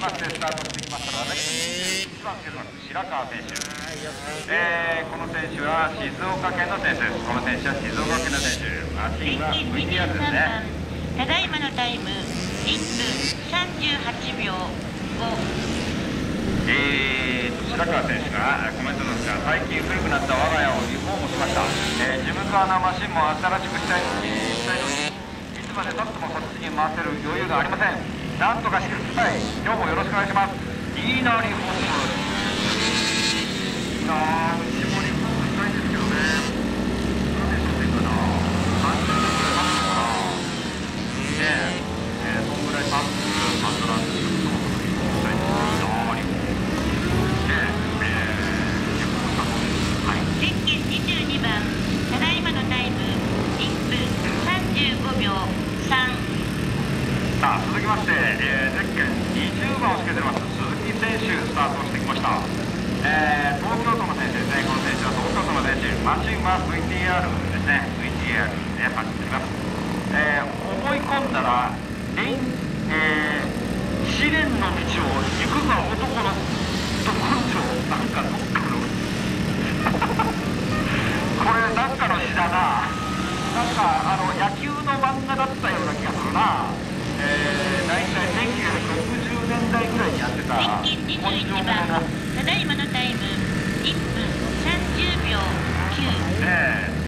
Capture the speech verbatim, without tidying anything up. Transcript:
ましてスタートしてきましたのはね、いちばんつけてます白川選手、えー、この選手は静岡県の選手です。この選手は静岡県の選手、マシンは ブイティーアール ですね。 ただいまのタイムいっぷんさんじゅうはちびょうご。 えーと、白川選手がコメントなんですが、最近古くなった我が家をリフォームしました。えー、ジムカーナマシンも新しくしたいのに、したいのに、いつまでたってもこっちに回せる余裕がありません。なんとかしてください。今日もよろしくお願いします。いいな、リフォーム。いいな、うちもリフォームしたいんですけどね。何でしょうね、かな。さんじゅうねんぐらい経つのかな。ねえ、えー、そんぐらい経つはずなんですけど、そもそもリフォームしたいんですけど、いいな、リフォーム。 ゼッケンにじゅうにばん、ただいまのタイムいっぷんさんじゅうごびょうさん。 さあ、続きまして、えー、ゼッケンにじゅうばんをつけてます鈴木選手スタートしてきました。えー、東京都の選手ですね。この選手は東京都の選手、マシンは ブイティーアール ですね。 ブイティーアール で走っています。えー、思い込んだらレイン、えー、試練の道を行くが男のど根性、なんかどっかのこれなんかの詩だな。なんかあの野球の漫画だったような気がするな。えー、大体せんきゅうひゃくろくじゅうねんだいぐらいにやってたゼッケンにじゅういちばん、ただいまのタイムいっぷんさんじゅうびょうきゅう。 えー